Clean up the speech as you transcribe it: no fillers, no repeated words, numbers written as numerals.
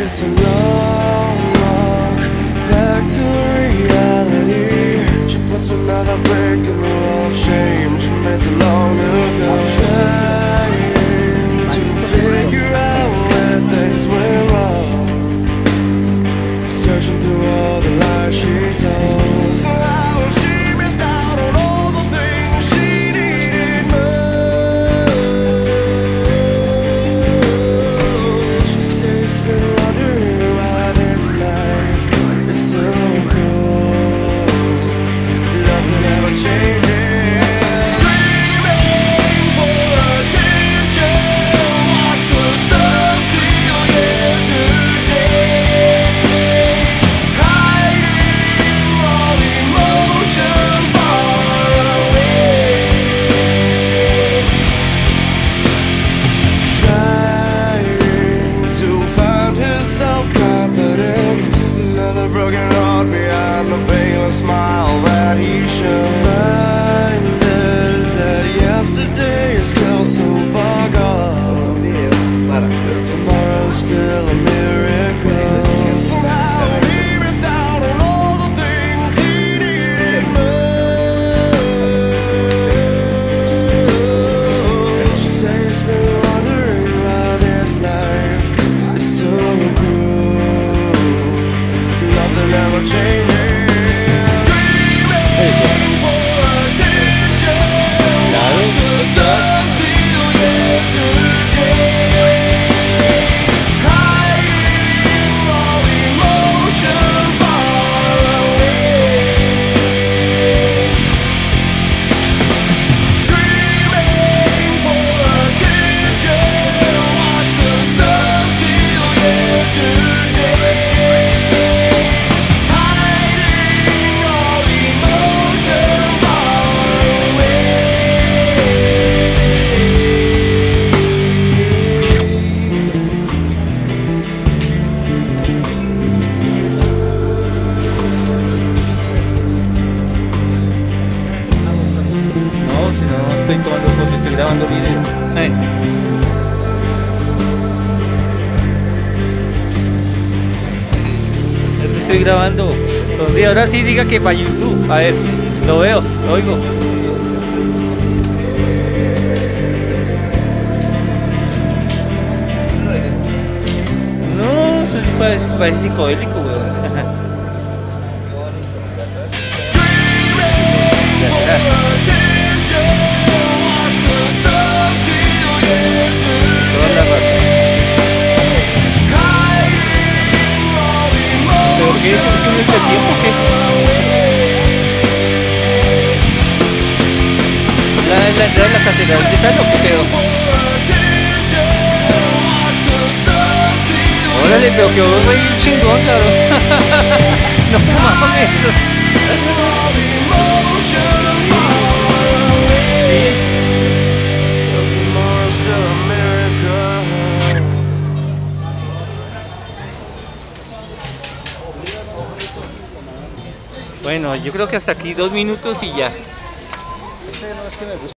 It's a long walk back to reality. She puts another brick in the wall of shame she made too long ago. I'm trying to figure out where things went wrong, searching through all the lies she told. Somehow she missed out on all the things she needed most. Today's been wondering why this life is so cool. Love that never changes. Broken heart behind the painless smile that he showed. Reminded that yesterday is still so far gone, that tomorrow's still a miracle. Somehow he missed out on all the things he needed most. Today's been wondering why this life is so cruel. Love that never changes. Screaming for attention. Watch the sun steal yesterday. Hiding all emotion far away. Screaming for attention. Watch the sun steal yesterday. Si no estoy tomando fotos, estoy grabando video. Estoy grabando. Sonríe, ahora sí diga que para YouTube. A ver, lo veo, lo oigo. No, eso parece psicodélico, weón. ¿Qué es este tiempo? ¿Qué? ¿La catedral de San o qué pedo? Órale, pero que vos muy chingón, claro. No mames. Bueno, yo creo que hasta aquí 2 minutos y ya.